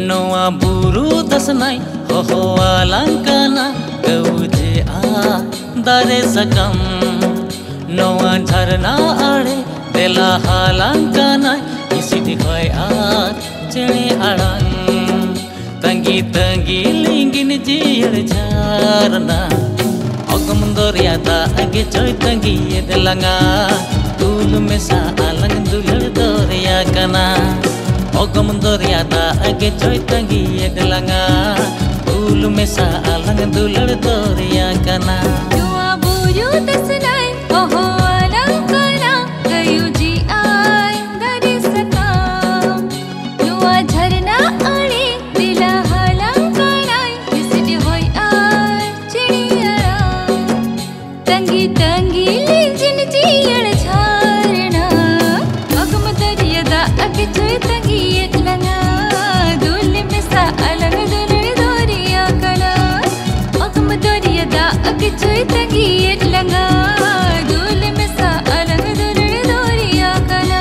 Noa buru tasnai ho alangkana gauje a dare sakam Noa jharna ade dela halangkana isidi hoy a chene adang tangi tangi lingin jiyar jharna ogam doriada age choy tangi delanga tul mesa alang dulur doriya kana Ogam doriada age choy tangi delanga ulu mesa alang dulur doriya kana Noa buru tasnai ho alangkana gayuji ai dare sakam Noa jharna ade dila halangkana isidi hoy ai chidiyara tangi tangi lingin jiyar jharna ogam doriada age choy tangi delanga dul mesa alang dulur doriya kana ogam doriada age choy tangi delanga dul mesa alang dulur doriya kana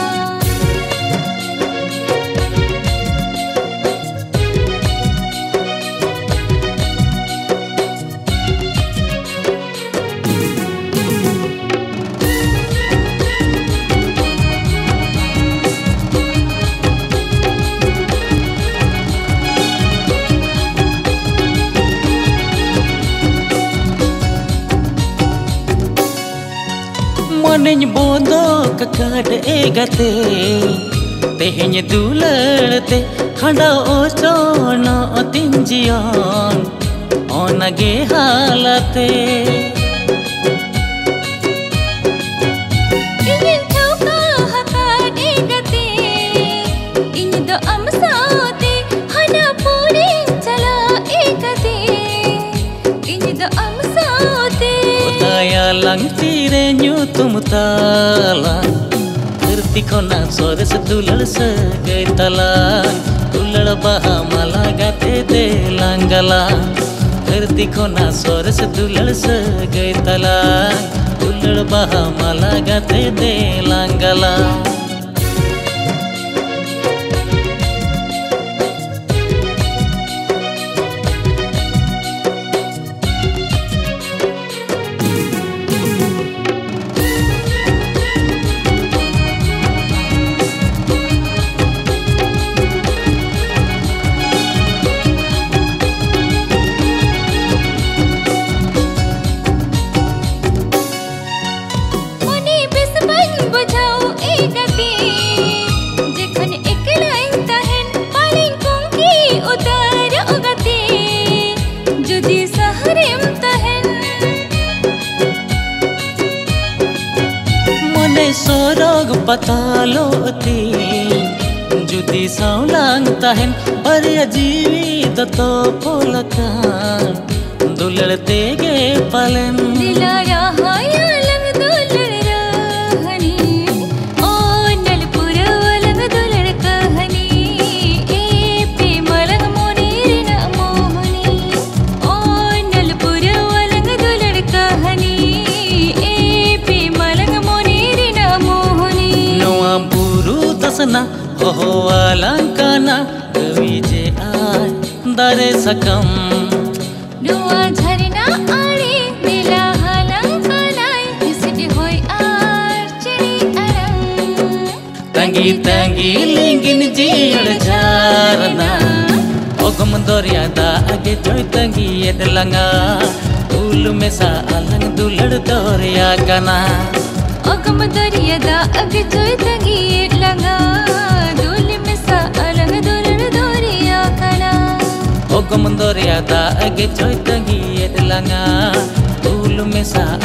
Maneny bondo kakad egate teheny dularte khanda ochona atinjion onage halate ingin thauka hakad egate ing do amsaate hana puri chala egate ing do amsaate Utaya lang tire nyu tumtala धरती खोना source दुलड़ सगै तला दुलड़ बहा माला गाते दे लांगला धरती खोना source दुलड़ सगै तला दुलड़ बहा माला गाते दे लांगला Sorog patalo ti judi saulang tahen barya jeevit to polakan dularte ge palen dilara hayalang dulur rahani o nalpura walang dulur kahani e pe malang monirina mohani o nalpura walang dulur kahani e pe malang buru tasna ho alangkana gavije ay dare sakam Noa jharna ade dila halangkana isidi hoy ar chidi arang tangi tangi lingin jiyar jharna ogam doriada age choy tangi delanga ulu mesa alang dulur doriya kana ogam doriada age choy tangi delanga dul mesa alang dulur doriya kana ogam doriada age choy tangi delanga ulu mesa